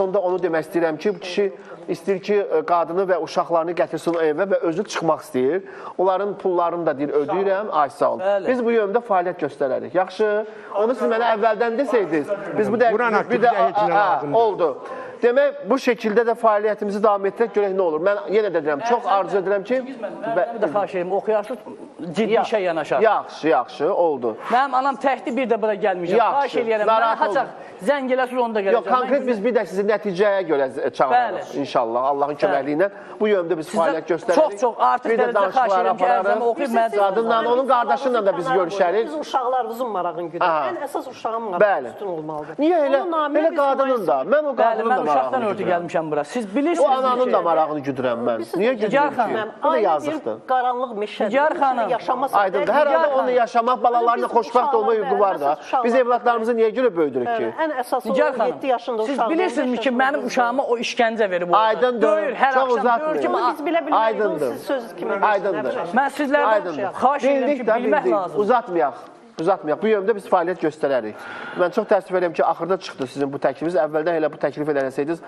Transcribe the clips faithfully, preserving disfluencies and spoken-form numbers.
Onda onu demək istəyirəm ki, bu kişi istəyir ki, qadını və uşaqlarını gətirsin o evə və özü çıxmaq istəyir. Onların pullarını da deyir, ödəyirəm, ay sağ ol. Biz bu yöndə fəaliyyət göstərərik. Yaxşı, onu siz mənə əvvəldən desəydiniz, biz bu dəqiqə bir də oldu. Demək, bu şəkildə də fəaliyyətimizi davam etdirək, görək nə olur. Mən yenə də deyirəm, çox arzu edirəm ki... Bir də xahiş edirəm, oxuyarsınız, ciddi işə yanaşar. Yaxşı, yaxşı, oldu. Mənim anam təhdi bir də bura gəlməyəcəm. Xahiş edirəm, mən haçaq zəng eləsiniz, onda gələcəm. Yox, konkret biz bir də sizi nəticəyə görə çağırırıq, inşallah, Allahın köməkliyi ilə. Bu yöndə biz fəaliyyət göstəririk. Çox, çox, artıq dərəcə xahiş edirəm ki, ərzəmə oxuyub mən qadınla, onun qardaşınla da biz görüşərik. Biz uşaqlarımızın marağını güdür. Ən əsas uşağın marağı üstün olmalıdır. Niyə elə? Elə qadının da, mən o qadının da uşaqdan örtü gəlmişəm bura. Siz bilirsiniz. O ananın da marağını güdürəm mən. Niyə güdürəm ki? Bu da yazıqdır. Qaranlıq meşədə. Nigar xanım. Aydındır. Hər halda onunla yaşamaq, balalarla xoşbəxt olma hüququ var da. Biz evlatlarımızı niyə görə böyüdürük ki? Ən əsası o yeddi yaşında uşaq. Siz bilirsiniz ki, mənim uşağıma o işgəncə verib orada. Aydındır. Çox uzatmıyor. Biz bilə bilməyik. Siz söz kimi. Aydındır. Mən sizlərdən xahiş edirəm ki, bilmək lazım. Uzatmayaq. Uzatmayaq. Bu yöndə biz fəaliyyət göstərərik. Mən çox təəssüf edirəm ki, axırda çıxdı sizin bu təklifiniz. Əvvəldən elə bu təklif edərsəydiniz,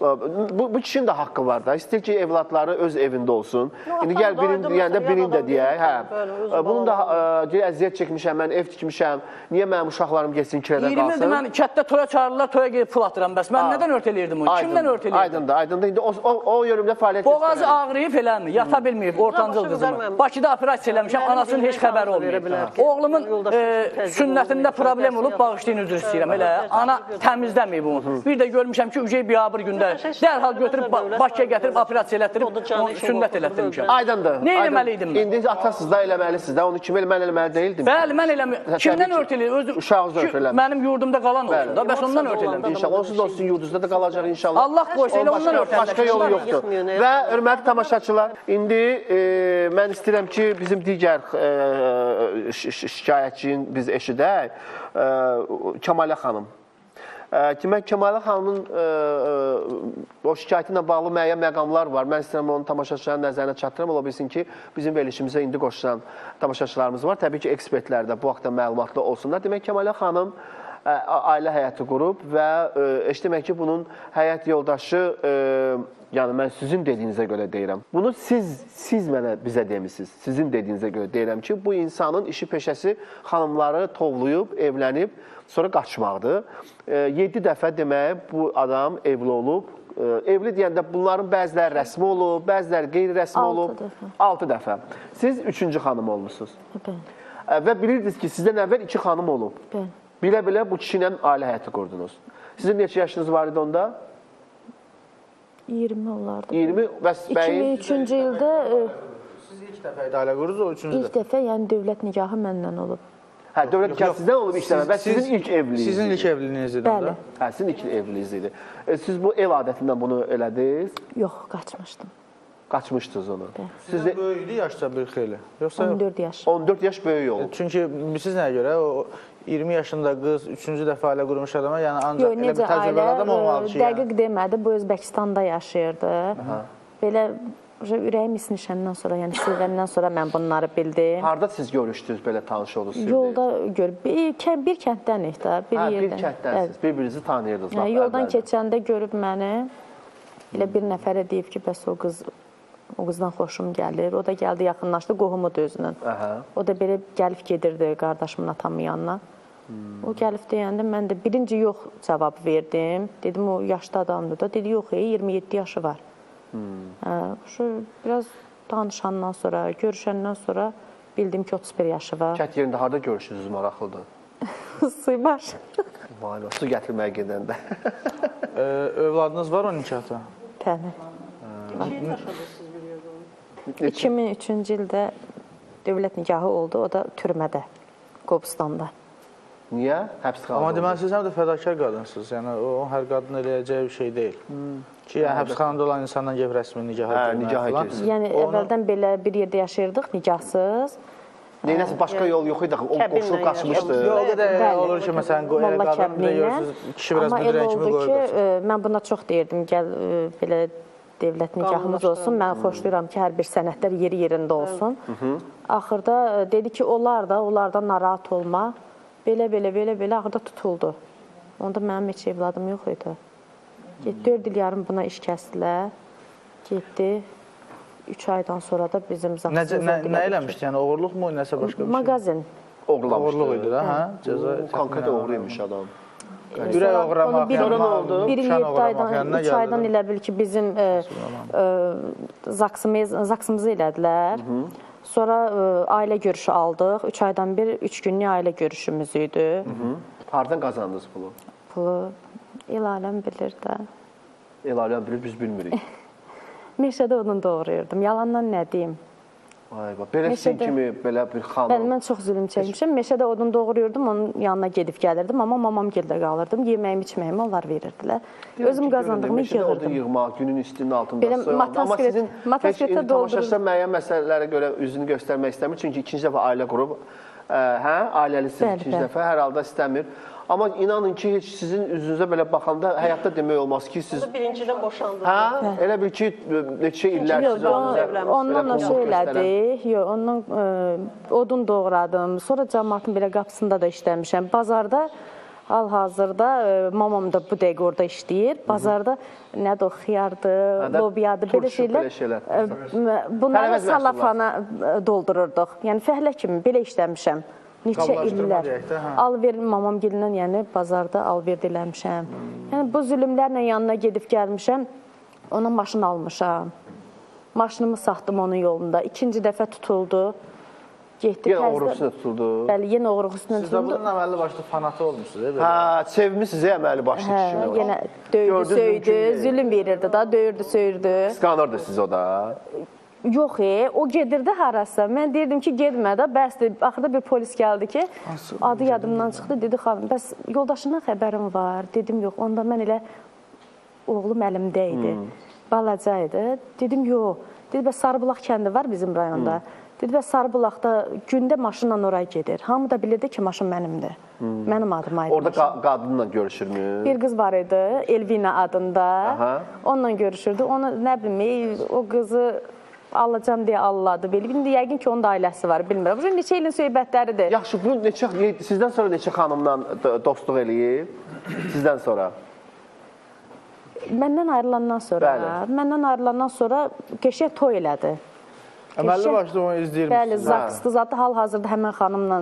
bu, bu kişinin də haqqı var da. İstəyir ki, evlatları öz evində olsun. İndi gəl birini deyəndə birini də deyək. Hə. Bunun da deyək, əziyyət çəkmişəm, mən ev tikmişəm. Niyə mənim uşaqlarım geçsin kirədə qalsın? iyirmi ildir mən kətdə toya çağırırlar, toya gedib pul atıram bəs. Mən nədən örtəliyirdim onu? Kimdən örtəliyirdim? Aydındır, aydındır. İndi o, o, o yönümdə fəaliyyət göstəririk. Boğazı ağrıyıb eləmi? Yata bilməyib, ortancıl qızımı. Bakıda operasiya eləmişəm, anasının heç xəbəri olmayıb. Oğlumun sünnətində problem olub, bağışlayın, üzr istəyirəm, elə. Ana təmizləməyib onu. Bir də görmüşəm ki, ücəy biabır gündə dərhal götürüb, Bakıya gətirib, operasiya elətdirib, sünnət elətdirmişəm. Aydındır. Nə eləməliydim mən? İndi atasız da eləməlisiniz də, onu kim mən eləməli deyildim. Bəli, mən eləməyim. Kimdən örtəliyim? Uşağınız örtələmiş. Mənim yurdumda qalan olsun da, bəs ondan örtələmiş. İnşallah, onsuz da olsun yurdunuzda da qalacaq inşallah. Allah qoysa, elə ondan örtələmiş. Başqa yolu yoxdur. Və hörmətli tamaşaçılar, indi mən istəyirəm ki, bizim digər şikayətçinin biz eşidək, Kəmalə xanım. Demək, Kəmalə xanımın o şikayəti ilə bağlı müəyyən məqamlar var. Mən istəyirəm onun tamaşaçıların nəzərinə çatdırım. Ola bilsin ki, bizim verilişimizə indi qoşulan tamaşaçılarımız var. Təbii ki, ekspertlər də bu haqda məlumatlı olsunlar. Demək, Kəmalə xanım ailə həyatı qurub və demək ki, bunun həyat yoldaşı, yəni mən sizin dediyinizə görə deyirəm. Bunu siz, siz mənə bizə demişsiniz. Sizin dediyinizə görə deyirəm ki, bu insanın işi peşəsi xanımları tovlayıb, evlənib, sonra qaçmaqdır. Yeddi dəfə demək, bu adam evli olub. Evli deyəndə bunların bəziləri rəsmi olub, bəziləri qeyri-rəsmi olub. Altı dəfə. Siz üçüncü xanım olmuşsunuz. Və bilirdiniz ki, sizdən əvvəl iki xanım olub. Bilə-bilə bu kişi ilə ailə həyatı qurdunuz. Sizin neçə yaşınız var idi onda? iyirmi olardı. iyirmi və bəyin? iki min üçüncü ildə... Siz ilk dəfə idi ailə qurdunuz, o üçüncü dəfə? İlk dəfə, yəni dövlət nikahı məndən olub. Hə, dövlət nikahı sizdən olub ilk dəfə və sizin ilk evliliğiniz idi. Sizin ilk evliliğiniz idi. Bəli. Hə, sizin ilk evliliğiniz idi. Siz bu ev adətindən bunu elədiniz? Yox, qaçmışdım. Qaçmışdınız onu. Sizdən böyük idi yaşda bir xeyli? on dörd yaş. on dörd yaş böyük olub. Çünki siz nəyə görə o iyirmi yaşında qız üçüncü dəfə ailə qurmuş adama, yəni ancaq elə bir təcrübəli adam olmalı ki, yəni. Dəqiq demədi, bu Özbəkistanda yaşayırdı. Belə ürəyim isnişəndən sonra, yəni sevəndən sonra mən bunları bildim. Harada siz görüşdünüz, belə tanış olursunuz? Yolda gör, bir kənddənik də, bir yerdən. Hə, bir kənddənsiniz, bir-birinizi tanıyırdınız. Yoldan keçəndə görüb məni, elə bir nəfərə deyib ki, bəs o qız, o qızdan xoşum gəlir. O da gəldi, yaxınlaşdı, qohumudur özünün. O da belə gəlib gedirdi qardaşımın atamın yanına. O gəlib deyəndə mən də birinci yox cavab verdim. Dedim, o yaşlı adamdır da. Dedi, yox, iyirmi yeddi yaşı var. Şu biraz danışandan sonra, görüşəndən sonra bildim ki, otuz bir yaşı var. Kət yerində harada görüşdünüz, maraqlıdır? Suybaş. Su gətirməyə gedəndə. Övladınız var o nikahda? Təbii. iki min üçüncü ildə dövlət nikahı oldu, o da türmədə, Qobustanda. Niyə? Həbsxanada oldu. Amma deməli, siz həm də fədakar qadınsınız. Yəni, o hər qadın eləyəcəyi bir şey deyil. Ki, həbsxanada olan insandan gəlib rəsmi nikaha girmək. Yəni, əvvəldən belə bir yerdə yaşayırdıq, nikahsız. Neynəsə, başqa yol yox idi, o qoşulub qaçmışdı. Yox, o qədər olur ki, məsələn, qadın bir də görürsünüz, kişi biraz müdirən kimi qoyur qaçır. Mən buna çox deyirdim, gəl belə dövlət nikahımız olsun. Mən xoşlayıram ki, hər bir sənədlər yeri yerində olsun. Axırda dedi ki, onlar da, onlardan narahat olma. Belə, belə, belə, belə axırda tutuldu. Onda mənim heç evladım yox idi. dörd il yarım buna iş kəsdilər. Getdi. üç aydan sonra da bizim zaxsımıza Nə, nə eləmişdi? Yəni oğurluq mu, nəsə başqa bir şey? Mağazin. Oğurlamışdı. Oğurluq idi da, hə? Cəza. Konkret oğruymuş adam. Ürək oğramaq, Sonra nə oldu? Birinci aydan, üç aydan elə bil ki, bizim e, e, zaksımız, zaksımızı elədilər. Sonra e, ailə görüşü aldıq. Üç aydan bir, üç günlük ailə görüşümüz idi. Hardan qazandınız pulu? Pulu el aləm bilir də. El aləm bilir, biz bilmirik. Meşədə odun doğrayırdım. Yalandan nə deyim? Ay, belə sizin kimi belə bir xanım. Bəli, mən çox zülüm çəkmişəm. Meşədə odun doğrayırdım, onun yanına gedib gəlirdim. Amma mamam gildə qalırdım. Yeməyimi, içməyimi onlar verirdilər. Özüm qazandığımı Meşədə odun yığırdım. yığmaq, günün istinin altında Belə soyaldı. Amma motosiklet- sizin motosikletə heç tamaşaçılar müəyyən məsələlərə görə üzünü göstərmək istəmir. Çünki ikinci dəfə ailə qurub, ə, hə, ailəlisiniz Bəli, ikinci bəli. dəfə, hər halda istəmir. Amma inanın ki, heç sizin üzünüzə belə baxanda həyatda demək olmaz ki, siz... Birincidən boşandı. Hə, elə bil ki, neçə illər Yox, sizə on- ondan da şey elədik. Yox, ondan e, odun doğradım. Sonra cəmaatın belə qapısında da işləmişəm. Bazarda hal-hazırda e, mamam da bu dəqiqə orada işləyir. Bazarda nədir o, xiyardır, Hə də, lobiyadır, belə turşu, şeylər. belə şeylər. E, Bunları Tərəvəz salafana e, doldururduq. Yəni fəhlə kimi belə işləmişəm. Neçə Qablaşdırma illər. deyək də, hə. Alver mamam gilindən, yəni bazarda alver eləmişəm. Yəni bu zülmlərlə yanına gedib gəlmişəm. Ona maşın almışam. Maşınımı satdım onun yolunda. İkinci dəfə tutuldu. Getdi. Yenə təzədən- oğruq üstünə tutuldu. Bəli, yenə oğruq üstünə Siz də tutuldu. bunun əməlli başlı fanatı olmuşsunuz, e, belə? Hə, sevmişsiniz əməli başlı Hə, kişini. yenə döydü, Gördünüz, mümkün söydü, deyil. zülm verirdi da, döyürdü, söyürdü. Qısqanırdı siz o da. Yox, e, o gedirdi harasa. Mən deyirdim ki, getmə də. Bəsdir. Axırda bir polis gəldi ki, adı yadımdan çıxdı. Dedi, xanım, bəs yoldaşından xəbərim var. Dedim, yox, onda mən elə oğlum əlimdə idi. Balaca idi. Dedim, yox. Dedi, bəs Sarıbulaq kəndi var bizim rayonda. Dedi, bəs Sarıbulaqda gündə maşınla oraya gedir. Hamı da bilirdi ki, maşın mənimdir. Mənim adıma idi. Orada qa qadınla görüşürmü? Bir qız var idi, Elvina adında. Aha. Onunla görüşürdü. Onu nə bilim, o qızı alacam deyə alladı. Belə indi yəqin ki, onun da ailəsi var, bilmirəm. Bu neçə ilin söhbətləridir. Yaxşı, bu neçə sizdən sonra neçə xanımla dostluq eləyib? Sizdən sonra. Məndən ayrılandan sonra, Bəli. məndən ayrılandan sonra qəşəng toy elədi. Əməlli Qəşəng- başlı onu izləyirmişsiniz. Bəli, zaksdı. Zaten hal-hazırda həmən xanımla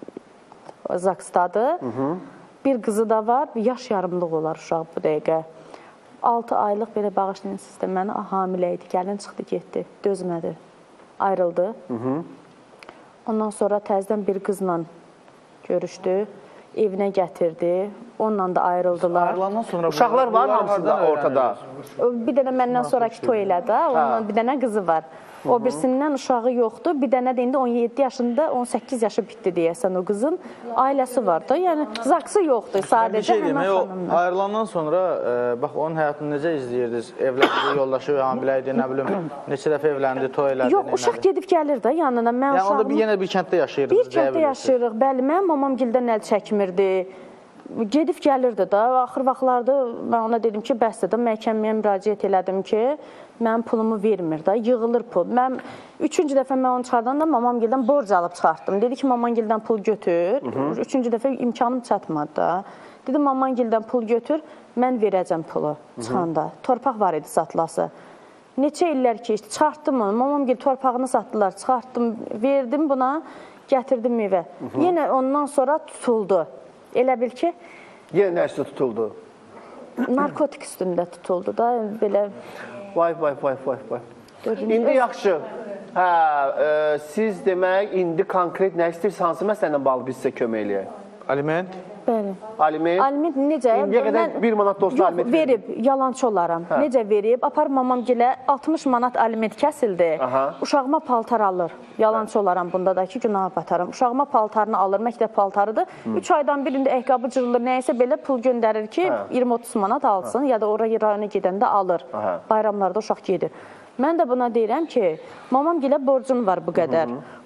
zaksdadır. Bir qızı da var, yaş yarımlıq olar uşaq bu dəqiqə. altı aylıq belə bağışlayın sizdə mənə hamilə idi. Gəlin çıxdı, getdi, dözmədi. Ayrıldı. Hı -hı. Ondan sonra təzədən bir qızla görüşdü. Evinə gətirdi. Onunla da ayrıldılar. Ayrılandan sonra Uşaqlar var bunlar hamısında hardan ortada. Bir dənə məndən sonraki toy elədi. Ondan bir dənə qızı var. O birisindən uşağı yoxdur. Bir dənə də indi on yeddi yaşında, on səkkiz yaşı bitdi deyəsən o qızın. Ailəsi var da. Yəni zaksı yoxdur Bir sadəcə şey həmən demək, o xanımla. ayrılandan sonra e, bax onun həyatını necə izləyirdiniz? Evləndi, yoldaşı hamilə idi, nə bilim, neçə dəfə evləndi, toy elədi. Yox, uşaq gedib gəlir də yanına. Mən Yəni onda bir uşağımı yenə bir kənddə yaşayırdınız. bir kənddə yaşayırıq. Bəli, mənim mamam gildən əl çəkmirdi. Gedib gəlirdi də. Axır vaxtlarda mən ona dedim ki, bəsdir də məhkəməyə müraciət elədim ki, mənim pulumu vermir də, yığılır pul. Mən üçüncü dəfə mən onu çıxardanda mamam gildən borc alıb çıxartdım. Dedi ki, maman gildən pul götür. Üçüncü dəfə imkanım çatmadı da. Dedim, maman gildən pul götür, mən verəcəm pulu çıxanda. Torpaq var idi satılası. Neçə illər keçdi, çıxartdım onu. Mamam gil torpağını satdılar, çıxartdım, verdim buna, gətirdim evə. Yenə ondan sonra tutuldu. Elə bil ki, Yenə nəsə tutuldu. narkotik üstündə tutuldu da, belə. Vay, vay, vay, vay, vay. Dördüncü- İndi yaxşı. Hə, e, siz demək, indi konkret nə istəyirsiniz, hansı məsəllə bağlı biz sizə kömək eləyək? Aliment? Bəli. Aliment? Aliment necə? İndiyə qədər Mən- bir manat da olsa Yox, aliment verib, yalançı olaram. Hə. Necə verib? Apar mamam gilə altmış manat aliment kəsildi. Aha. Uşağıma paltar alır. Yalançı olaram bunda da ki, günaha batarım. Uşağıma paltarını alır, məktəb paltarıdır. üç aydan birində ehqabı cırılır, nəyəsə belə pul göndərir ki, Hə. iyirmi otuz manat alsın ya da oraya rayona gedəndə alır. Aha. Bayramlarda uşaq gedir. Mən də buna deyirəm ki, mamam gilə borcum var bu qədər.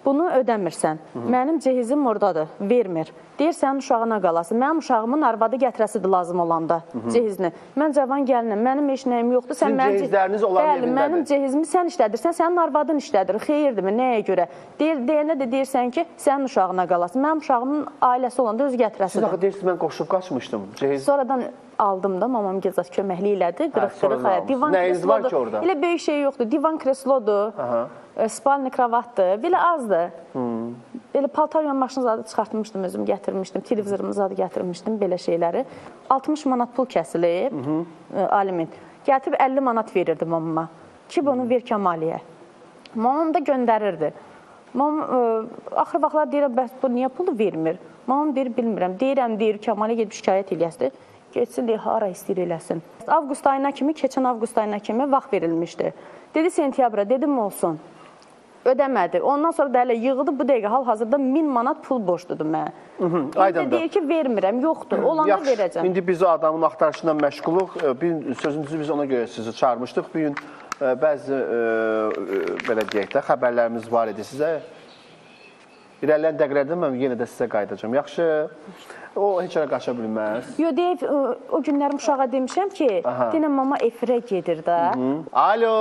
bunu ödəmirsən. Mənim cehizim oradadır, vermir. Deyir, sənin uşağına qalasın. Mənim uşağımın arvadı gətirəsidir lazım olanda cehizini. Mən cavan gəlinəm, mənim heç nəyim yoxdur. Sizin cehizləriniz onların evindədir. Bəli, mənim cehizimi sən işlədirsən, sənin arvadın işlədir. Xeyirdirmi, nəyə görə? Deyəndə də deyirsən ki, sənin uşağına qalasın. Mənim uşağımın ailəsi olanda özü gətirəsidir. Siz axı deyirsiniz, mən qoşub qaçmışdım. Sonradan aldım da, mamam gezas köməkli elədi. qırıq-qırıq, divan nəyiniz var ki orada? Elə böyük şey yoxdur. Divan kreslodur, spalni kravatdır, belə azdır. Belə paltar yanmaşını zadı çıxartmışdım, özüm gətirmişdim, televizorımı zadı gətirmişdim, belə şeyləri. altmış manat pul kəsilib, aliment. Gətirib əlli manat verirdi mamama ki, bunu ver Kəmaliyə. Mamam da göndərirdi. Mamam, axır vaxtlar deyirəm, bəs bu niyə pulu vermir? Mamam deyir, bilmirəm. Deyirəm, deyir, Kəmaliyə gedib şikayət eləyəsidir. Geçsin deyə, hara istəyir eləsin. Avqust ayına kimi, keçən avqust ayına kimi vaxt verilmişdi. Dedi, sentyabra, dedim olsun. Ödəmədi. Ondan sonra da hələ yığdı, bu dəqiqə hal-hazırda min manat pul borçludur mənə. Aydındır. Deyir ki, vermirəm, yoxdur, olanda verəcəm. İndi biz o adamın axtarışından məşğuluq. Bir sözünüzü biz ona görə sizi çağırmışdıq. Bir gün bəzi, belə deyək də, xəbərlərimiz var idi sizə. İrəliləyən dəqiqələrdə mən yenə də sizə qayıdacağım. Yaxşı, o heç yerə qaça bilməz. Yox, deyib, o günlərim uşağa demişəm ki, deyəm, mama efirə gedir də. Alo.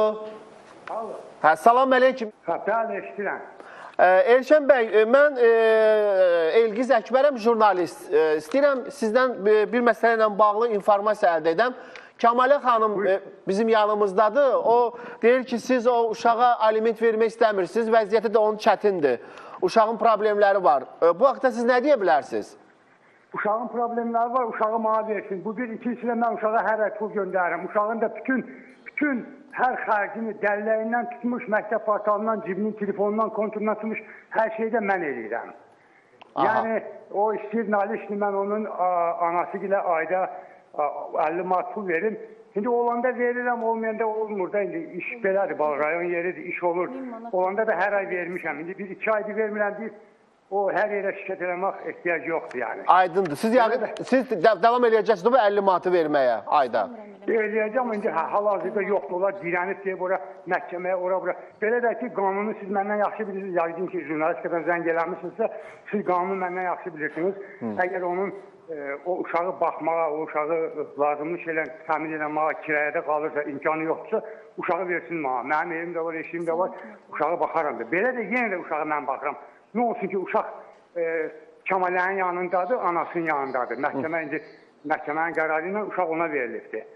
Hə, salam əleyküm. Hə, bəli, eşidirəm. Elşən bəy, mən Elgiz Əkbərəm, jurnalist. İstəyirəm sizdən bir məsələ ilə bağlı informasiya əldə edəm. Kəmalə xanım bizim yanımızdadır. O deyir ki, siz o uşağa aliment vermək istəmirsiniz, vəziyyəti də onun çətindir. Uşağın problemləri var. Bu haqda siz nə deyə bilərsiniz? Uşağın problemləri var, uşağı mənə versin. Bu bir, ikincisilə mən uşağa hər ay pul göndərirəm. Uşağın da bütün, bütün hər xərcini dəlləyindən tutmuş, məktəb portalından, cibinin telefonundan, konturundan tutmuş, hər şeyi də mən eləyirəm. Yəni, o istəyir nalişni, mən onun anası ilə ayda əlli manat pul verim. İndi olanda verirəm, olmayanda olmur da, indi iş belədir, rayon yeridir, iş olur. Olanda da hər ay vermişəm. İndi bir iki aydır vermirəm deyib, o hər yerə şikayət eləmək ehtiyac yoxdur yəni. Aydındır. Siz, siz davam edəcəksiniz bu əlli manatı verməyə ayda? Eləyəcəm, indi hal-hazırda yoxdur, onlar dirənib deyib ora məhkəməyə, ora bura. Belə də ki, qanunu siz məndən yaxşı bilirsiniz, yəqin ki, jurnalistikadan zəng eləmişsinizsə, siz qanunu məndən yaxşı bilirsiniz. Əgər onun o uşağı baxmağa, o uşağı lazımlı şeylə təmin eləməyə, kirayədə qalırsa, imkanı yoxdursa, uşağı versin mənə. Mənim evim də var, eşiyim də var, uşağı baxaram da. Belə də yenə də uşağı mən baxıram. Nə olsun ki, uşaq Kəmalənin yanındadır, anasının yanındadır. Məhkəmə indi, məhkəmənin qərarı ilə uşaq ona verilibdir.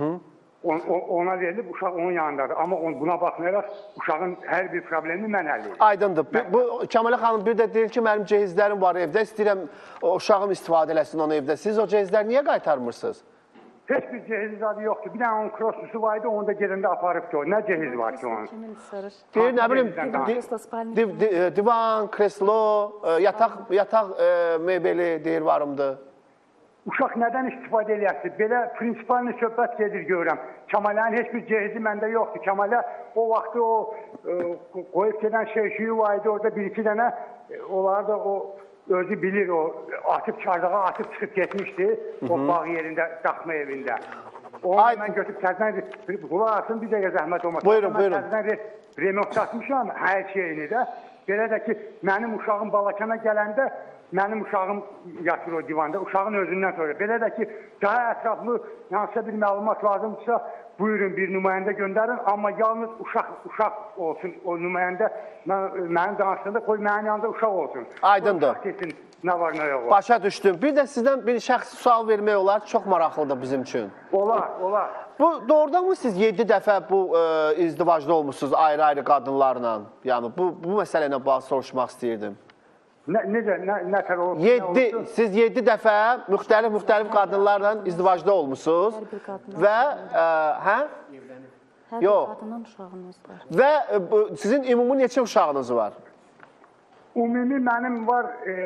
Ona verilib, uşaq onun yanındadır. Amma buna baxmayaraq, uşağın hər bir problemi mən həll edirəm. Aydındır. Bu, Kəmalə xanım bir də deyir ki, mənim cehizlərim var evdə, istəyirəm uşağım istifadə eləsin onu evdə. Siz o cehizləri niyə qaytarmırsınız? Heç bir cehiz adı yoxdur. Bir dənə onun kroslusu var idi, onu da gedəndə aparıbdır. Nə cehiz var ki onun? Deyir, nə bilim, divan, kreslo, yataq mebeli deyir varımdır. Uşaq nədən istifadə eləyəsidir? Belə prinsipalini söhbət gedir görürəm. Kəmalənin heç bir cehizi məndə yoxdur. Kəmalə o vaxtı o qoyub gedən şey-şüyü var idi, orada bir-iki dənə, onlar da o özü bilir, o atıb çardağa atıb çıxıb getmişdi, o bağ yerində, daxma evində. Onu mən götürüb təzdən, qulaq asın, bir dəqiqə zəhmət olmaz. Buyurun, buyurun. Təzdən remontlatmışam hər şeyini də. Belə də ki, mənim uşağım Balakana gələndə, mənim uşağım yatır o divanda, uşağın özündən sonra. Belə də ki, daha ətraflı hansısa bir məlumat lazımdırsa, buyurun bir nümayəndə göndərin, amma yalnız uşaq uşaq olsun o nümayəndə, mənim danışığında qoy mənim yanında uşaq olsun. Aydındır. Uşaq kesin, nə var, nə yox. Başa düşdüm. Bir də sizdən bir şəxsi sual vermək olar, çox maraqlıdır bizim üçün. Olar, olar. Bu doğrudan mı siz yeddi dəfə bu izdivacda olmuşsunuz ayrı-ayrı qadınlarla? Yəni bu, bu məsələ ilə bağlı soruşmaq istəyirdim. Necə, nə tər olub? Yeddi, siz yeddi dəfə müxtəlif-müxtəlif qadınlarla izdivacda olmuşsunuz və, hə? Hər bir qadının uşağınız var. Və sizin ümumi neçə uşağınız var? Ümumi mənim var,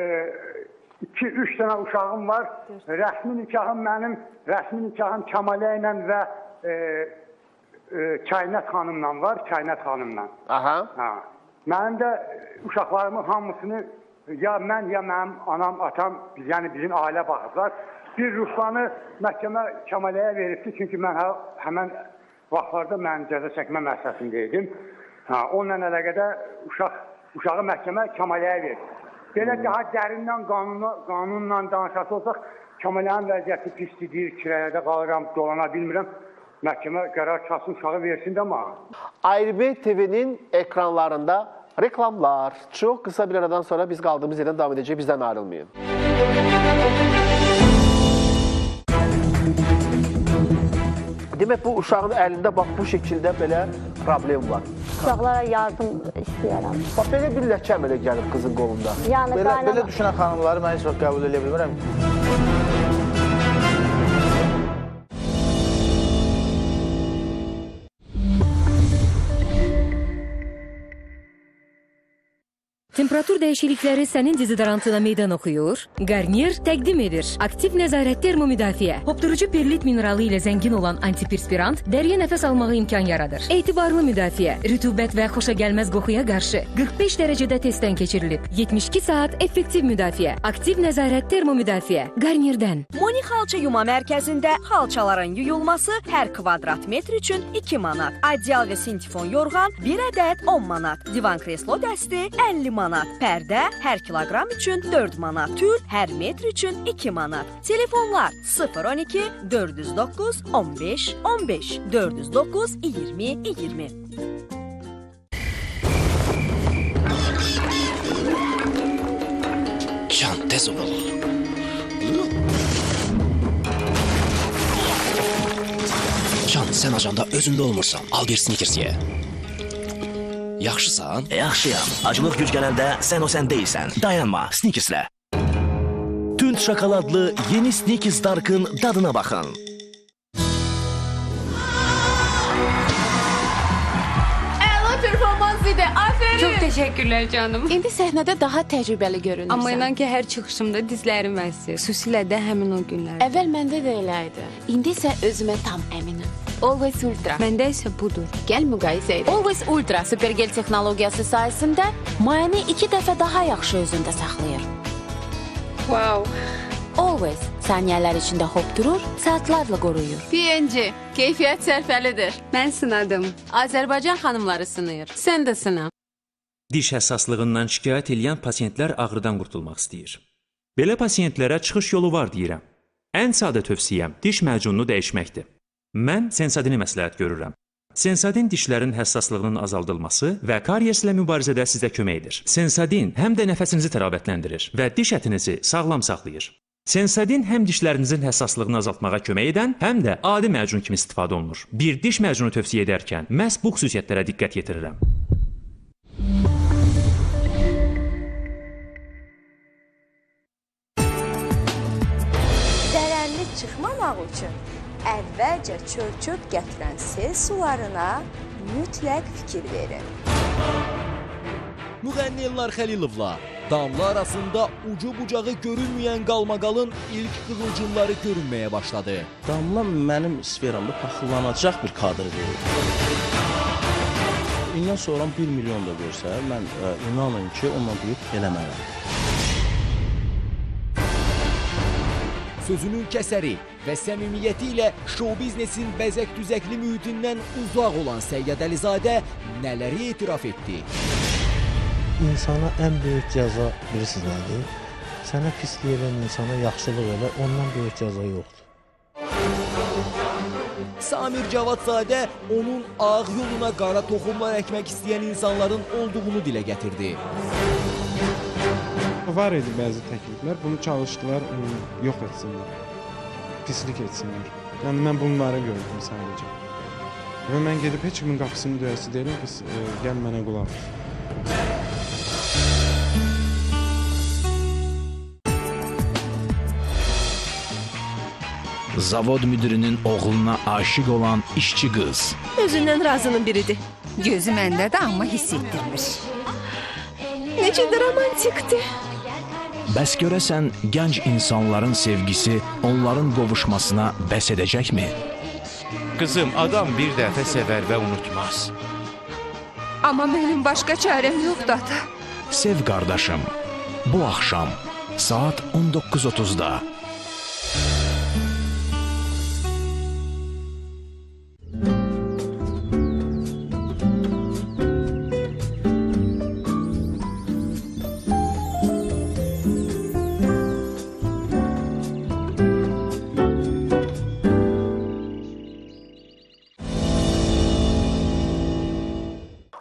iki, üç dənə uşağım var. Rəsmi nikahım mənim, rəsmi nikahım Kəmalə ilə və Kainat xanımla var, Kainat xanımla. Aha. Mənim də uşaqlarımın hamısını ya mən, ya mənim anam, atam, yəni bizim ailə baxıblar. Bir Ruslanı məhkəmə Kəmaləyə veribdi, çünki mən həmən vaxtlarda mən cəza çəkmə müəssisəsində idim. Onunla əlaqədə uşaq uşağı məhkəmə Kəmaləyə verir. Belə daha dərindən qanunla, qanunla danışası olsaq, Kəmalənin vəziyyəti pislidir, kirayədə qalıram, dolana bilmirəm. Məhkəmə qərar çıxasın, uşağı versin də mənə. Ayrı T V'nin ekranlarında reklamlar. Çox qısa bir aradan sonra biz qaldığımız yerdən davam edəcək. Bizdən ayrılmayın. Demək, bu uşağın əlində bax bu şəkildə belə problem var. Uşaqlara yardım istəyərəm. Bax, belə bir ləkə əmələ gəlib qızın qolunda. Yəni, Belə, qaynana... belə düşünən xanımları mən heç vaxt qəbul edə bilmirəm. Temperatur dəyişiklikləri sənin dezodorantına meydan oxuyur. Garnier təqdim edir. Aktiv nəzarət termomüdafiə. Hopdurucu perlit mineralı ilə zəngin olan antiperspirant dəriyə nəfəs almağa imkan yaradır. Etibarlı müdafiə. Rütubət və xoşagəlməz qoxuya qarşı qırx beş dərəcədə testdən keçirilib. yetmiş iki saat effektiv müdafiə. Aktiv nəzarət termomüdafiə. Garnierdən. Moni xalça yuma mərkəzində xalçaların yuyulması hər kvadrat metr üçün iki manat. Adyal və sintifon yorğan bir ədəd on manat. Divan kreslo dəsti əlli manat. Pərdə hər kiloqram üçün dörd manat. Tül hər metr üçün iki manat. Telefonlar sıfır on iki dörd yüz doqquz on beş on beş dörd yüz doqquz iyirmi iyirmi. Can, tez ol. Can, sən acanda özündə olmursan. Al bir Snickers ye. Yaxşısan? Yaxşıyam. Acılıq güc gələndə sən o sən deyilsən. Dayanma, Snickerslə. Tünd şokoladlı yeni Snickers Dark'ın dadına baxın. Əla performans idi, aferin. Çox təşəkkürlər canım. İndi səhnədə daha təcrübəli görünürsən. Amma inan ki, hər çıxışımda dizlərim əsir. Xüsusilə də həmin o günlər. Əvvəl məndə də elə idi. İndi isə özümə tam əminəm. Always Ultra. Məndə isə budur. Gəl müqayisə edək. Always Ultra supergel texnologiyası sayəsində mayını iki dəfə daha yaxşı özündə saxlayır. Wow. Always saniyələr içində hop durur, saatlarla qoruyur. P N G, keyfiyyət sərfəlidir. Mən sınadım. Azərbaycan xanımları sınayır. Sən də sına. Diş həssaslığından şikayət edən pasiyentlər ağrıdan qurtulmaq istəyir. Belə pasiyentlərə çıxış yolu var deyirəm. Ən sadə tövsiyəm diş macununu dəyişməkdir. Mən Sensadini məsləhət görürəm. Sensadin dişlərin həssaslığının azaldılması və karyeslə mübarizədə sizə kömək edir. Sensadin həm də nəfəsinizi təravətləndirir və diş ətinizi sağlam saxlayır. Sensadin həm dişlərinizin həssaslığını azaltmağa kömək edən, həm də adi macun kimi istifadə olunur. Bir diş macunu tövsiyə edərkən məhz bu xüsusiyyətlərə diqqət yetirirəm. Zərərli çıxmamaq üçün əvvəlcə çöl-çöp gətirən sel sularına mütləq fikir verin. Müğənni Elnar Xəlilovla damla arasında ucu bucağı görünməyən qalmaqalın ilk qığılcımları görünməyə başladı. Damla mənim sferamda paxıllanacaq bir kadr verir. İndən sonra bir milyon da versə, mən ə, inanın ki, onunla duyub eləmərəm. Sözünün kəsəri və səmimiyyəti ilə şou biznesin bəzək-düzəkli mühitindən uzaq olan Səyyad Əlizadə nələri etiraf etdi? İnsana ən böyük cəza bilirsiniz nədir? Sənə pislik edən insana yaxşılıq elə, ondan böyük cəza yoxdur. Samir Cavadzadə onun ağ yoluna qara toxumlar əkmək istəyən insanların olduğunu dilə gətirdi. Var idi bəzi təkliflər, bunu çalışdılar, yox etsinlər, pislik etsinlər. Yəni, mən bunları gördüm sadəcə. Və mən gedib heç kimin qapısını döyəsi deyiləm, biz e, gəl mənə qulaq olsun. Zavod müdürünün oğluna aşık olan işçi qız. Özündən razının biridir. Gözü məndədir, amma hiss etdirmir. Necə də romantikdir. Bəs görəsən, gənc insanların sevgisi onların qovuşmasına bəs edəcəkmi? Qızım, adam bir dəfə sevər və unutmaz. Amma mənim başqa çarəm yoxdur ata. Sev qardaşım, bu axşam saat on doqquz otuzda.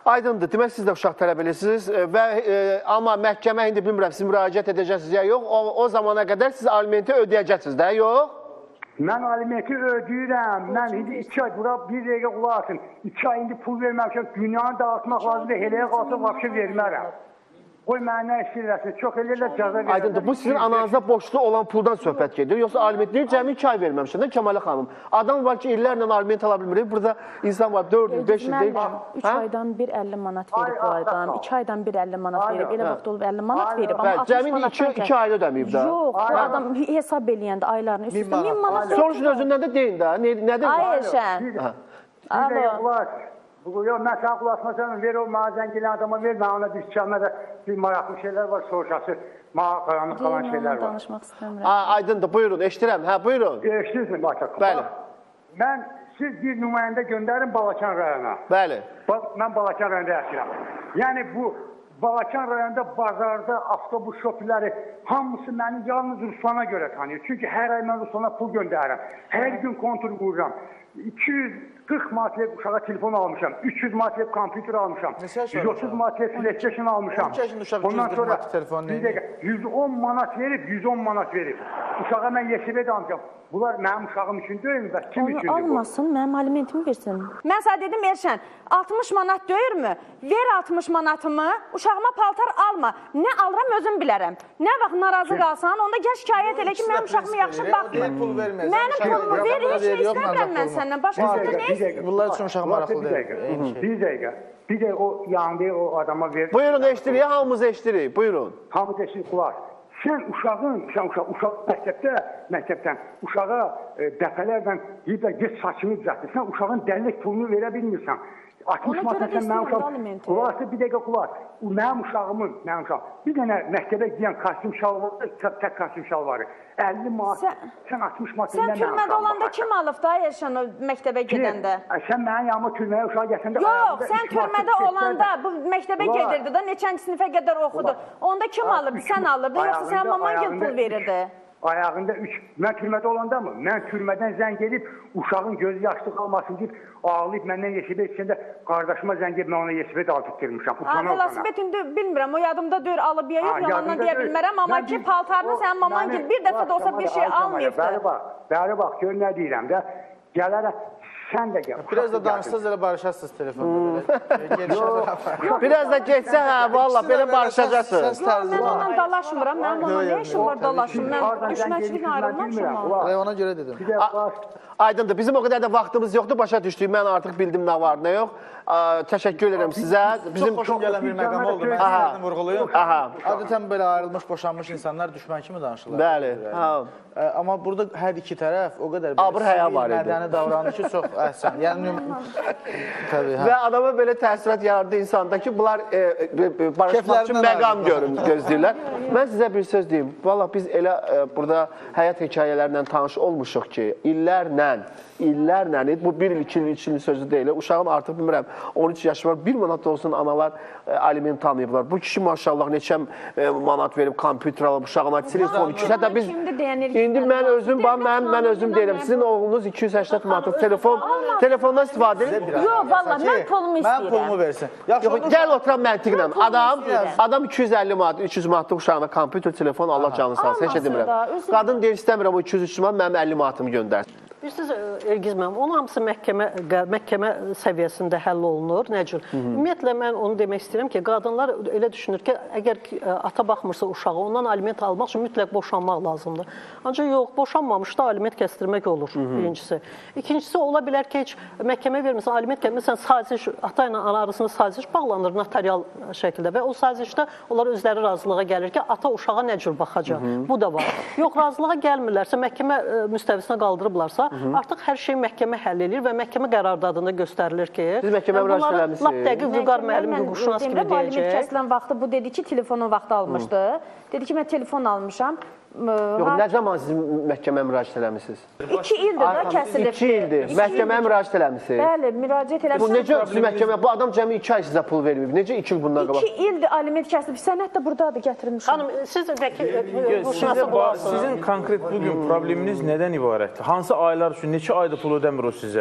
Aydındır. Demək siz də uşaq tələb edirsiniz və e, amma məhkəmə indi bilmirəm siz müraciət edəcəksiniz ya yox. O, o zamana qədər siz alimenti ödəyəcəksiniz də, yox? Mən alimenti ödəyirəm. Mən indi iki ay bura bir dəqiqə qulaq asın. İki ay indi pul verməmişəm. Dünyanı dağıtmaq lazımdır. Eləyə qalsa vapşı vermərəm. Qoy mənə istəyirəsin. Çox eləyirlər cəza verəcək. Aydındır. Bu sizin ananıza borçlu olan puldan söhbət gedir. Yoxsa aliment deyil, cəmi iki ay verməmişəm də Kəmalə xanım. Adam var ki, illərlə aliment ala bilmir. Burada insan var dörd il, beş il deyil. üç aydan bir əlli manat verib bu aydan. iki aydan bir əlli manat verib. Elə vaxt olub əlli manat verib. Amma cəmi iki ay ödəməyib də. Yox, bu adam hesab eləyəndə aylarını üstündə min manat. Soruşun özündən də deyin də. Nədir? Ay Elşən. Alo. Yox, mən sən qulaşmasam, ver o mənə zəng eləyən adama ver, mən ona bir kəmərə bir maraqlı şeylər var, soruşası, mənə qaranlıq qalan şeylər var. Danışmaq istəmirəm. Aydındır, buyurun, eşitirəm, hə, buyurun. Eşitirsin, Bakak. Bəli. Mən, siz bir nümayəndə göndərin Balakan rayona. Bəli. Mən Balakan rayonda yaşayıram. Yəni bu, Balakan rayonda bazarda avtobus şofiləri hamısı məni yalnız Ruslana görə tanıyır. Çünki hər ay mən Ruslana pul göndərirəm. Hər gün kontur vururam. iki yüz qırx manat verib uşağa telefon almışam, üç yüz manat verib kompüter almışam, yüz otuz manat verib PlayStation almışam. Ondan sonra yüz on manat verib, yüz on manat verib. Uşağa mən yeşibə də almışam. Bunlar mənim uşağım üçün deyil mi? Kim üçündür bu? Onu almasın, mənim alimentimi versin. Mən sənə dedim, Elşən, altmış manat deyirmi? Ver altmış manatımı, uşağıma paltar alma. Nə alıram özüm bilərəm. Nə vaxt narazı qalsan, onda gəl şikayət elə ki, mənim uşağımı yaxşı baxmır. Mənim pulumu ver, heç nə istəmirəm mən səndən. Başqasında nə istəyirəm? Bunlar üçün uşaq maraqlı deyil. Bir dəqiqə, bir dəqiqə o yanında o adama ver. Buyurun, eşdirik, hamımız eşdirik, buyurun. Hamımız eşdirik, qulaq. Sən uşağın, sən uşaq, uşaq məktəbdə, məktəbdən uşağa e, dəfələrlə deyiblər, get saçını düzəltdir. Sən uşağın dəlilik pulunu verə bilmirsən. altmış manat sən mənim uşağım, qulaq, bir dəqiqə qulaq. Mənim uşağımın, mənim uşağım, bir dənə məktəbə giyən kostyum şal var, tək kostyum şal var. əlli manat, sən altmış manat sən türmədə olanda kim alıb da Elşən o məktəbə gedəndə? Sən mənim yanıma türməyə uşağa gəsəndə... Yox, sən türmədə olanda bu məktəbə gedirdi da, neçənci sinifə qədər oxudu. Onda kim alıb, sən alırdın, yoxsa sən maman gel pul verirdi? Ayağında üç, mən türmədə olanda mı? Mən türmədən zəng edib, uşağın gözü yaşlı qalmasın deyib, ağlayıb məndən yesibət içində, qardaşıma zəng edib, mən ona yesibət aldırtdırmışam. Velosiped indi bilmirəm, o yadımda deyir, alıb ya yox, yalandan deyə bilmərəm, amma ki, paltarını sən maman gil, bir dəfə də olsa bir şey almayıbdır. Bəri bax, bəri bax, gör nə deyirəm də, gələrək, sən də gəl. Biraz da danışsınız, elə barışarsınız telefonda. Biraz da geçsə, hə, valla, belə barışacaqsınız. Yox, mən onunla dalaşmıram, mənim onunla nə işim var dalaşım, mən düşməkçiliklə ayrılmamışam. Ona görə dedim. Aydındır, bizim o qədər də vaxtımız yoxdur, başa düşdük, mən artıq bildim nə var, nə yox. Təşəkkür edirəm sizə. Çox xoşum gələn bir məqam oldu, mən sizəni vurğulayım. Adətən belə ayrılmış, boşanmış insanlar düşmən kimi danışırlar. Bəli. Amma burada hər iki tərəf o qədər mədəni davranır ki, çox əhsən. Yəni, təbii, hə. Və adama belə təsirat yaradı insanda ki, bunlar barışmaq üçün məqam gözləyirlər. Mən sizə bir söz deyim. Valla biz elə burada həyat hekayələrlə tanış olmuşuq ki, illərlə, illərlə, bu bir il, iki il, üç il sözü deyil. Uşağım artıq bilmirəm, on üç yaşı var, bir manat da olsun analar aliment tanıyıblar. Bu kişi maşallah neçə manat verib, kompüter alıb, uşağına telefon, iki yüz, hətta biz, indi mən özüm, mən özüm deyirəm, sizin oğlunuz iki yüz səksən manatlıq telefon, telefondan istifadə edir. Yox, valla, mən pulumu istəyirəm. Mən pulumu versin. Gəl oturan məntiqlə, adam, adam iki yüz əlli manat, üç yüz manatlıq uşağına kompüter, telefon, Allah canını sağ olsun, heç edirəm. Qadın deyir, istəmirəm o iki yüz üç yüz manat, mənim əlli manatımı göndərsin. Bilirsiniz, Elgiz mənim, onun hamısı məhkəmə, məhkəmə səviyyəsində həll olunur. Nə cür? Ümumiyyətlə, mən onu demək istəyirəm ki, qadınlar elə düşünür ki, əgər ata baxmırsa uşağı, ondan aliment almaq üçün mütləq boşanmaq lazımdır. Ancaq yox, boşanmamışda aliment kəstirmək olur, birincisi. İkincisi, ola bilər ki, heç məhkəmə vermirsən, aliment kəstirmirsən, saziş, ata ilə ana arasında saziş bağlanır notarial şəkildə və o sazişdə onlar özləri razılığa gəlir ki, ata uşağa nə cür baxacaq. Bu da var. Yox, razılığa gəlmirlərsə, məhkəmə müstəvisinə qaldırıblarsa, artıq hər şey məhkəmə həll edir və məhkəmə qərardadında göstərilir ki, siz məhkəmə müraciət eləmisiniz. Lap dəqiq Vüqar müəllim hüquqşünas kimi deyəcək. Aliment kəsilən vaxtı bu dedi ki, telefonun vaxtı almışdı. Dedi ki, mən telefon almışam. Yox, nə zaman siz məhkəmə müraciət eləmisiniz? İki ildir də kəsilib. İki ildir. Məhkəmə müraciət eləmisiniz? Bəli, müraciət eləmişsiniz. Necə siz məhkəmə, bu adam cəmi iki ay sizə pul verməyib. Necə iki il bundan qabaq? İki ildir aliment kəsilib. Sənət də buradadır, gətirmişim. Xanım, siz hüquqşünasa bulasınız. Sizin konkret bugün probleminiz nədən ibarətdir? Hansı aylar üçün, neçə ayda pul ödəmir o sizə?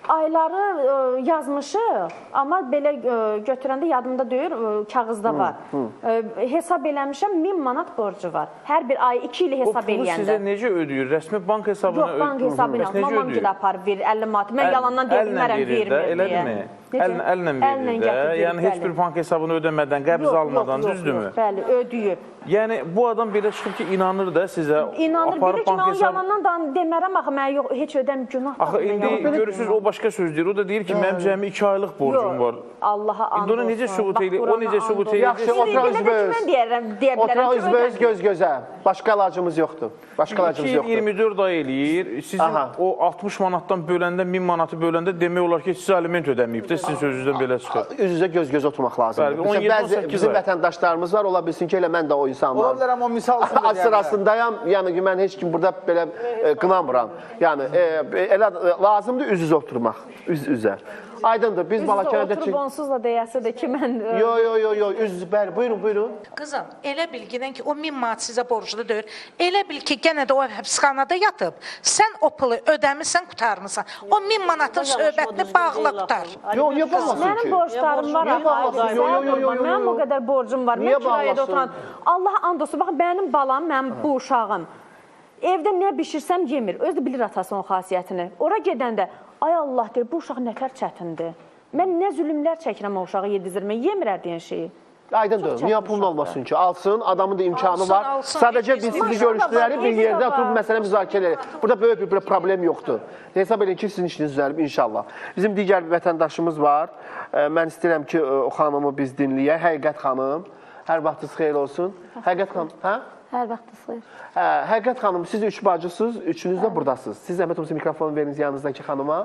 ayları ə, yazmışıq, amma belə ə, götürəndə yadımda deyir, ə, kağızda var. Hı, hı. Ə, hesab eləmişəm, min manat borcu var. Hər bir ay iki ili hesab eləyəndə. O pulu sizə necə ödəyir? Rəsmi bank hesabına ödəyir? Yox, bank hesabına. Mamam gilə aparıb verir, əlli manat. Mən yalandan deyilmərəm, vermir deyə. Əllə verir də, yəni heç bir bank hesabını ödəmədən, qəbz almadan, düzdürmü? Bəli, ödəyir. Yəni, bu adam belə çıxıb ki, inanır da sizə, İnanır, bilir ki, mən yalandan da demərəm, axı, mən yox, heç ödəm günah. Axı, indi görürsünüz, o başqa söz deyir, o da deyir ki, mənim cəmi iki aylıq borcum var. Allaha and olsun. İndi ona necə sübut eləyir, o necə sübut eləyir? Yaxşı, oturaq üzbəyiz. Oturaq üzbəyiz, göz-gözə. Başqa əlacımız yoxdur. Başqa əlacımız yoxdur. iki il iyirmi dörd ay eləyir, sizin o altmış manatdan böləndə, min manatı böləndə demək olar ki, sizə aliment ödəməyib də, sizin sözünüzdən belə çıxır. Üz-üzə göz-göz oturmaq lazımdır. Bəzi bizim vətəndaşlarımız var, ola bilsin ki, elə mən də o insan var. Ola bilərəm, o misal üçün də deyəm. Sırasındayam, yəni ki, mən heç kim burada belə qınamıram. Yəni, elə lazımdır üz-üzə oturmaq, üz-üzə. Aydındır, biz Balakənədə ki... Oturub onsuz da deyəsidir ki, mən... Yo, yo, yo, yo, üz, bəli, buyurun, buyurun. Qızım, elə bil ki, o min manat sizə borclu deyir. Elə bil ki, genə də o həbsxanada yatıb, sən o pulu ödəmirsən, qutarmısan. O min manatın söhbətini bağla qutar. Yo, niyə bağlasın ki? Mənim borclarım var. Niyə bağlasın? Yo, yo, yo, yo. Mənim o qədər borcum var. Mən kirayədə oturan. Allaha and olsun, bax, mənim balam, mənim bu uşağım. Evdə nə bişirsəm yemir. Özü də bilir atasının xasiyyətini. Ora gedəndə, ay Allah deyir, bu uşaq nətər çətindir. Mən nə zülümlər çəkirəm o uşağı yedizdirmə, yemirər deyən şeyi. Aydındır, niyə pulun olmasın ki? Alsın, adamın da imkanı var. Sadəcə biz sizi görüşdüləri bir yerdə oturub məsələ müzakirə edir. Burada böyük bir problem yoxdur. Hesab edin ki, sizin işiniz düzəlib inşallah. Bizim digər bir vətəndaşımız var. Mən istəyirəm ki, o xanımı biz dinləyək. Həqiqət xanım, hər vaxtınız xeyir olsun. Həqiqət xanım, hə? Hər vaxtınız xeyir. Həqiqət xanım, siz üç bacısınız, üçünüz də buradasınız. Siz zəhmət olmasa mikrofonu veriniz yanınızdakı xanıma.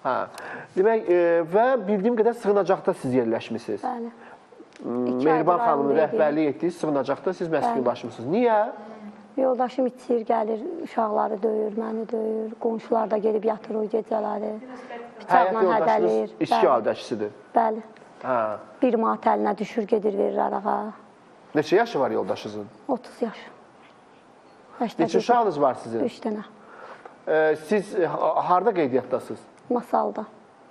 Demək, və bildiyim qədər sığınacaqda siz yerləşmişsiniz. Bəli. Mehriban xanımın rəhbərlik etdiyi sığınacaqda siz məskunlaşmışsınız. Niyə? Yoldaşım içir, gəlir, uşaqları döyür, məni döyür, qonşular da gelib yatır o gecələri. Həyat yoldaşınız işçi yoldaşısıdır. Bəli. Bir manat əlinə düşür, gedir, verir arağa. Neçə yaşı var yoldaşınızın? otuz yaş. Neçə uşağınız var sizin? Üç dənə. Siz harada qeydiyyatdasınız? Masalda.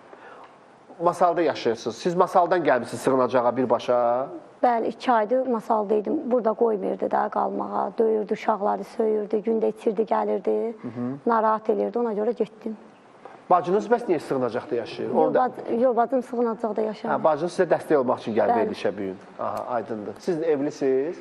Masalda yaşayırsınız. Siz masaldan gəlmişsiniz sığınacağa birbaşa? Bəli, iki aydır masaldaydım. Burada qoymirdi də qalmağa. Döyürdü, uşaqları söyürdü, gündə içirdi, gəlirdi. Narahat edirdi, ona görə getdim. Bacınız bəs niyə sığınacaqda yaşayır? Yox, bacım sığınacaqda yaşayır. Bacınız sizə dəstək olmaq üçün gəldi verilişə bu gün. Aydındır. Siz evlisiniz?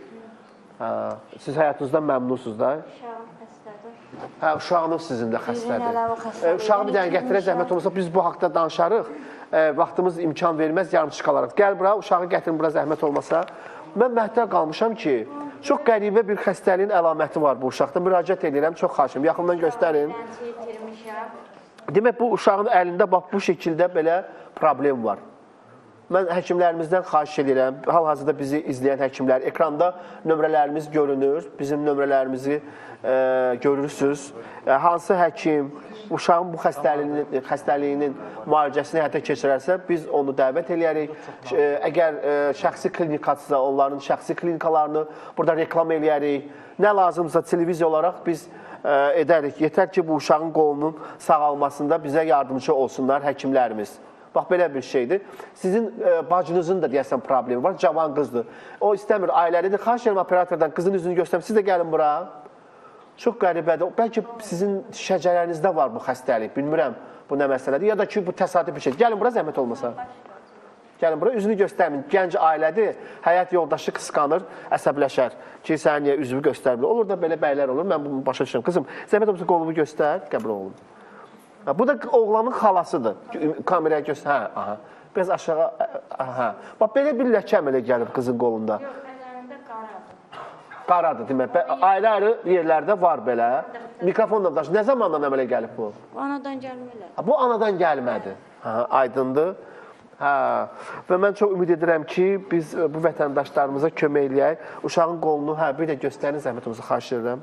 Siz həyatınızdan məmnunsunuz da? Uşağım xəstədir. Hə, uşağınız sizin də xəstədir. Uşağı bir dənə gətirək, zəhmət olmasa biz bu haqda danışarıq. Vaxtımız imkan verməz, yarım çıxalarıq. Gəl bura, uşağı gətirin bura zəhmət olmasa. Mən məhdər qalmışam ki, çox qəribə bir xəstəliyin əlaməti var bu uşaqda. Müraciət edirəm, çox xaşım. Yaxından göstərin. Demək, bu uşağın əlində bax, bu şəkildə belə problem var. Mən həkimlərimizdən xahiş edirəm, hal-hazırda bizi izləyən həkimlər, ekranda nömrələrimiz görünür, bizim nömrələrimizi e, görürsünüz. E, hansı həkim uşağın bu xəstəliyinin, xəstəliyinin müalicəsini həyata keçirərsə, biz onu dəvət eləyərik. E, əgər e, şəxsi klinikadırsa, onların şəxsi klinikalarını burada reklam eləyərik. Nə lazımsa televiziya olaraq biz e, edərik. Yetər ki, bu uşağın qolunun sağalmasında bizə yardımcı olsunlar həkimlərimiz. Bax, belə bir şeydir. Sizin e, bacınızın da deyəsən problemi var, cavan qızdır. O istəmir, ailəlidir. Xahiş edirəm operatordan qızın üzünü göstərim. Siz də gəlin bura. Çox qəribədir. Bəlkə sizin şəcərənizdə var bu xəstəlik. Bilmirəm bu nə məsələdir. Ya da ki, bu təsadüf bir şey. Gəlin bura, zəhmət olmasa. Gəlin bura, üzünü göstərmin. Gənc ailədir, həyat yoldaşı qısqanır, əsəbləşər. Ki, sən niyə üzümü göstərmir? Olur da belə bəylər olur. Mən bunu başa düşürəm. Qızım, zəhmət olmasa qolumu göstər, qəbul olun. Bu da oğlanın xalasıdır. Kameraya göstər. Hə, aha. Biraz aşağı. Aha. Bax, belə bir ləkə əmələ gəlib qızın qolunda. Yox, əllərində qaradır. Qaradır, demək. Ayrı-ayrı yerlərdə var belə. Mikrofonla daş. Nə zamandan əmələ gəlib bu? Anadan gəlmələr. Bu anadan gəlmədi. Hə, aydındır. Hə. Və mən çox ümid edirəm ki, biz bu vətəndaşlarımıza kömək eləyək. Uşağın qolunu, hə, bir də göstərin, zəhmətimizi xahiş edirəm.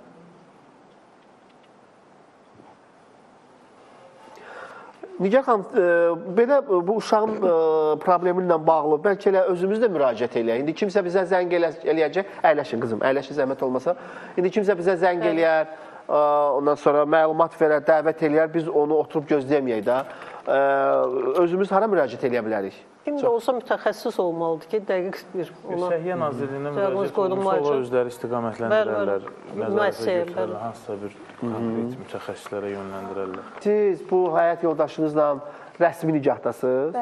Nigar xanım, e, belə bu uşağın e, problemi ilə bağlı bəlkə elə özümüz də müraciət eləyək. İndi kimsə bizə zəng eləyəcək, əyləşin qızım, əyləşin zəhmət olmasa. İndi kimsə bizə zəng eləyər, e, ondan sonra məlumat verər, dəvət eləyər, biz onu oturub gözləyəməyək də. özümüz hara müraciət edə bilərik? Kimdə olsa mütəxəssis olmalıdır ki, dəqiq bir ona... Səhiyyə Nazirliyinə müraciət olunsa, onlar özləri istiqamətləndirərlər, nəzarətə götürərlər, hansısa bir konkret mütəxəssislərə yönləndirərlər. Siz bu həyat yoldaşınızla rəsmi nikahtasınız?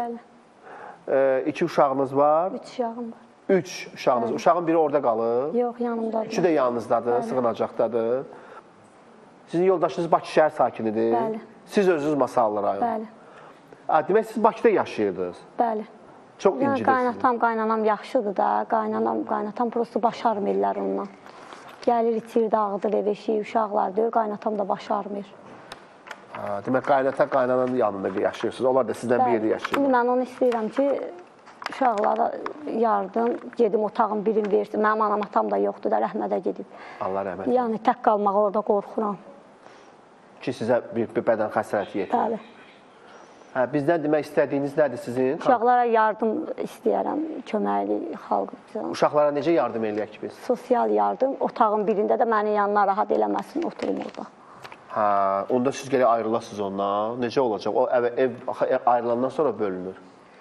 Bəli. İki uşağınız var? Üç uşağım var. Üç uşağınız. Bəli. Uşağın biri orada qalır? Yox, yanımdadır. Üçü də yanınızdadır, Bəli. Sığınacaqdadır. Sizin yoldaşınız Bakı şəhər sakinidir? Bəli. Siz özünüz Masallı rayon? Bəli. Demək, siz Bakıda yaşayırdınız? Bəli. Çox yəni, incidirsiniz. Qaynatam, qaynanam yaxşıdır da. Qaynanam, qaynatam prosto başarmırlar ondan. Gəlir, içir, dağıdır, ev eşiyi, uşaqlar deyir, qaynatam da başarmır. Demək, qaynata, qaynananın yanında yaşayırsınız. Onlar da sizdən bir yerdə yaşayırlar. Şimdi mən onu istəyirəm ki, uşaqlara yardım, gedim otağın birini versin. Mənim anam, atam da yoxdur da, rəhmədə gedib. Allah rəhmət edin. Yəni, tək qalmağa orada qorxuram. Ki, sizə bir, bir bədən xəsarəti yetirir. Bəli. Hə, bizdən demək istədiyiniz nədir sizin? Uşaqlara yardım istəyərəm, köməkli xalqımıza. Uşaqlara necə yardım eləyək biz? Sosial yardım, otağın birində də məni yanına rahat eləməsin, oturum orada. Hə, onda siz gələ ayrılasınız ondan. Necə olacaq? O ev, ev ayrılandan sonra bölünür.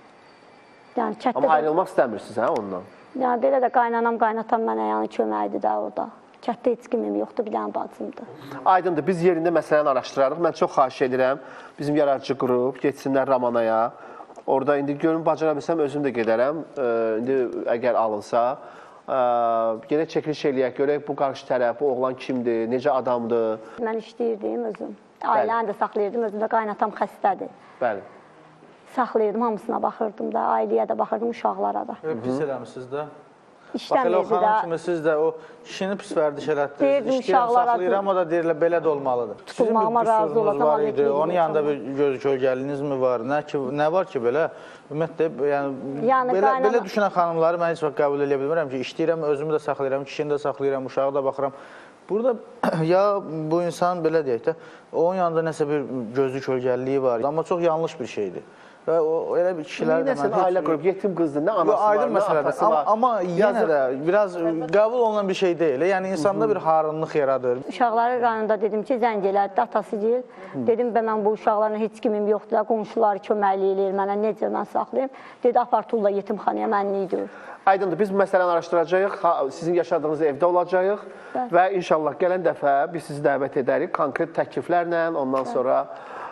Yəni, kətdə Amma ayrılmaq istəmirsiniz, hə, ondan? Yəni, belə də qaynanam, qaynatam mənə yəni köməkdir də orada. Kətdə heç kimim yoxdur, bir dənə bacımdır. Aydındır, biz yerində məsələni araşdırarıq. Mən çox xahiş edirəm, bizim yaradıcı qrup getsinlər Ramanaya. Orada indi görün, bacara bilsəm, özüm də gedərəm. İndi əgər alınsa, yenə çəkiliş eləyək, görək bu qarşı tərəf, bu oğlan kimdir, necə adamdır. Mən işləyirdim özüm. Ailəni də saxlayırdım, özüm də qaynatam xəstədir. Bəli. Saxlayırdım, hamısına baxırdım da, ailəyə də baxırdım, uşaqlara da. Pis eləmişsiniz də. İşləmirdi də. Bax, elə o xanım kimi siz də o kişini pis vərdiş elətdiniz. Deyirdim, uşaqlara... Saxlayıram, o da deyirlər, belə də olmalıdır. Tutulmağıma razı olasam, var idi. Onun yanında bir göz kölgəliyiniz mi var? Nə, ki, nə var ki, belə? Ümumiyyətlə, yəni, yəni belə, qaynana... belə düşünən xanımları mən heç vaxt qəbul edə bilmirəm ki, işləyirəm, özümü də saxlayıram, kişini də saxlayıram, uşağı da baxıram. Burada ya bu insan, belə deyək də, onun yanında nəsə bir gözlü kölgəliliyi var. Amma çox yanlış bir şeydir. Və o elə bir kişilər də mən ailə qrup, yetim qızdır, nə anası var, nə atası var. Amma yenə də biraz qəbul olunan bir şey deyil. Yəni insanda bir harınlıq yaradır. Uşaqları rayonda dedim ki, zəng elədi, atası deyil. Dedim, mən bu uşaqlarla heç kimim yoxdur, qonşuları köməkli eləyir mənə, necə mən saxlayayım. Dedi, apar tulla yetimxanaya, mənlik deyir. Aydındır, biz bu məsələni araşdıracağıq, sizin yaşadığınız evdə olacağıq və inşallah gələn dəfə biz sizi dəvət edərik konkret təkliflərlə, ondan sonra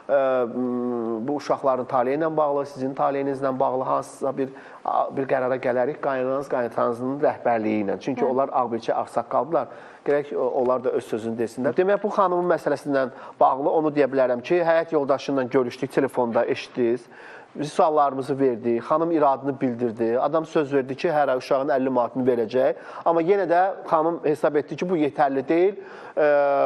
bu uşaqların taliyi ilə bağlı, sizin taliyinizlə bağlı hansısa bir, bir qərara gələrik qaynananız, qaynatanızın rəhbərliyi ilə. Çünki onlar ağbirçə ağsaqqaldılar. Gərək onlar da öz sözünü desinlər. Demək, bu xanımın məsələsindən bağlı onu deyə bilərəm ki, həyat yoldaşıyla görüşdük, telefonda eşitdiniz. Biz suallarımızı verdik, xanım iradını bildirdi, adam söz verdi ki, hər ay uşağın əlli manatını verəcək. Amma yenə də xanım hesab etdi ki, bu yetərli deyil, e,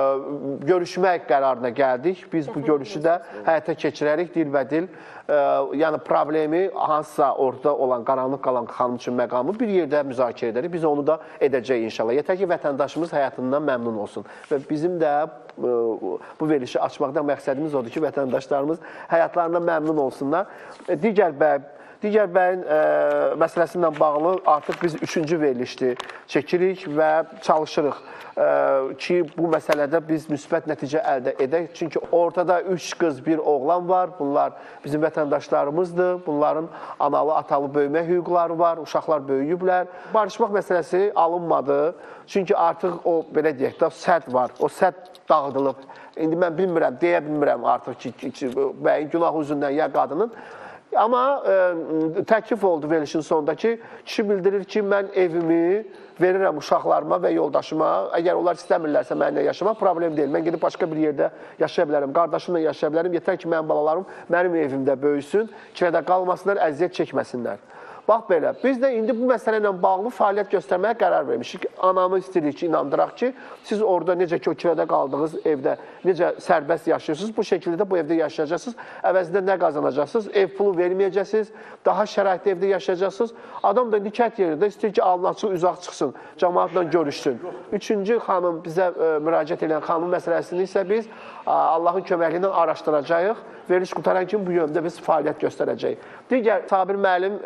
görüşmək qərarına gəldik. Biz bu görüşü də həyata keçirərik, dil və dil. E, yəni problemi hansısa orada olan, qaranlıq qalan xanım üçün məqamı bir yerdə müzakirə edərik. Biz onu da edəcəyik inşallah. Yetər ki, vətəndaşımız həyatından məmnun olsun. Və bizim də bu verilişi açmaqdan məqsədimiz odur ki, vətəndaşlarımız həyatlarından məmnun olsunlar. Digər bəy, digər bəyin ə, məsələsi ilə bağlı artıq biz üçüncü verilişdir çəkirik və çalışırıq ə, ki, bu məsələdə biz müsbət nəticə əldə edək. Çünki ortada üç qız, bir oğlan var. Bunlar bizim vətəndaşlarımızdır. Bunların analı, atalı böyümə hüquqları var. Uşaqlar böyüyüblər. Barışmaq məsələsi alınmadı. Çünki artıq o, belə deyək də, sədd var. O sədd dağıdılıb. İndi mən bilmirəm, deyə bilmirəm artıq ki, ki bəyin günah üzündən ya qadının. Amma e, təklif oldu verilişin sonunda ki, kişi bildirir ki, mən evimi verirəm uşaqlarıma və yoldaşıma. Əgər onlar istəmirlərsə mənimlə yaşamaq problem deyil. Mən gedib başqa bir yerdə yaşaya bilərəm, qardaşımla yaşaya bilərəm. Yetər ki, mənim balalarım mənim evimdə böyüsün, kirədə qalmasınlar, əziyyət çəkməsinlər. Bax belə, biz də indi bu məsələ ilə bağlı fəaliyyət göstərməyə qərar vermişik. Anamı istəyirik ki, inandıraq ki, siz orada necə ki, o kirədə qaldığınız evdə necə sərbəst yaşayırsınız, bu şəkildə də bu evdə yaşayacaqsınız. Əvəzində nə qazanacaqsınız? Ev pulu verməyəcəksiniz, daha şəraitli evdə yaşayacaqsınız. Adam da nikət yerində istəyir ki, alın açıq, üzaq çıxsın, cəmaatla görüşsün. Üçüncü xanım bizə ə, müraciət edən xanım məsələsini isə biz ə, Allahın köməkliyi ilə araşdıracağıq. Veriliş qutaran kimi bu yöndə biz fəaliyyət göstərəcəyik. Digər Sabir müəllim ə,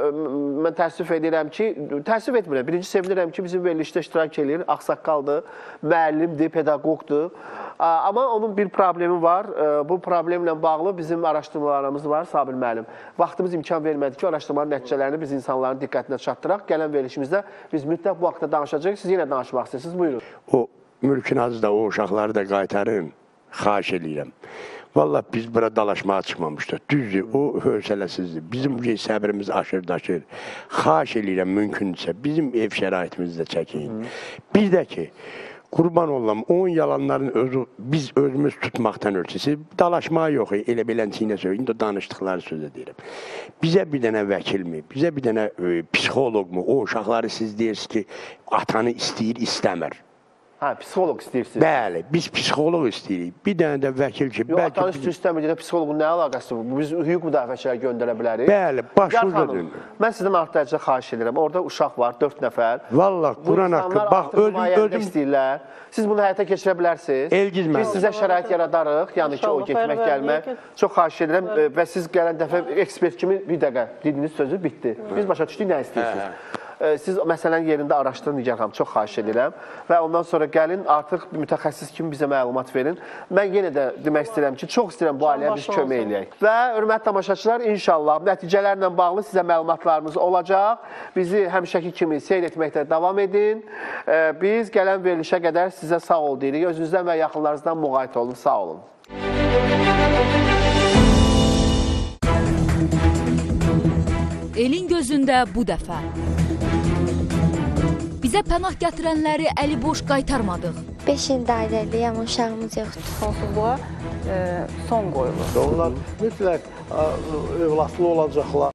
mən təəssüf edirəm ki, təəssüf etmirəm. Birinci sevinirəm ki, bizim verilişdə iştirak edir, ağsaqqaldır, müəllimdir, pedaqoqdur. Amma onun bir problemi var. Bu problemlə bağlı bizim araşdırmalarımız var, Sabir müəllim. Vaxtımız imkan vermədi ki, araşdırmanın nəticələrini biz insanların diqqətinə çatdıraq. Gələn verilişimizdə biz mütləq bu haqda danışacağıq. Siz yenə danışmaq istəyirsiniz, buyurun. O mülkün azı da o uşaqları da qaytarın, xahiş edirəm. Vallahi biz bura dalaşmağa çıxmamışdıq. Düzdür, o hövsələsizdir. Bizim bu səbrimiz aşır-daşır. Xahiş edirəm, mümkünsə, bizim ev şəraitimizdə çəkin. Bir də ki, qurban olam, on yalanların özü, biz özümüz tutmaqdan ölçüsü, dalaşmağa yox, elə belənçiyinə söyləyim, də danışdıqları sözə deyirəm. Bizə bir dənə vəkilmi, bizə bir dənə e, psixoloqmu, o uşaqları siz deyirsiniz ki, atanı istəyir, istəmir. Hə, psixoloq istəyirsiniz. Bəli, biz psixoloq istəyirik. Bir dənə də vəkil ki... Yox, atanı istəyir, istəmir, deyə psixoloqun nə əlaqəsi var? Biz hüquq müdafiəçiləri göndərə bilərik. Bəli, başımıza dönür. Mən sizdən artıq dərəcə xahiş edirəm. Orada uşaq var, dörd nəfər. Valla, Quran haqqı, bax, özüm, özüm... istəyirlər. Siz bunu həyata keçirə bilərsiniz. Elgiz mən. Biz sizə şərait yaradarıq, yəni ki, o getmək, gəlmək. Çox xahiş edirəm və siz gələn dəfə ekspert kimi bir dəqiqə dediyiniz sözü bitdi. Biz başa düşdük, nə istəyirsiniz? Siz məsələnin yerində araşdırın, Nigar xanım, çox xahiş edirəm. Və ondan sonra gəlin, artıq mütəxəssis kimi bizə məlumat verin. Mən yenə də demək istəyirəm ki, çox istəyirəm bu ailəyə biz kömək eləyək. Və hörmətli tamaşaçılar, inşallah nəticələrlə bağlı sizə məlumatlarımız olacaq. Bizi həmişəki kimi seyr etməkdə davam edin. Biz gələn verilişə qədər sizə sağ ol deyirik. Özünüzdən və yaxınlarınızdan müğayət olun. Sağ olun. Elin gözündə bu dəfə. Bizə pənah gətirənləri əli boş qaytarmadıq. beş il dairəliyəm, uşağımız yoxdur. Sonsuzluğa e, son qoyulur. Onlar mütləq övladlı olacaqlar.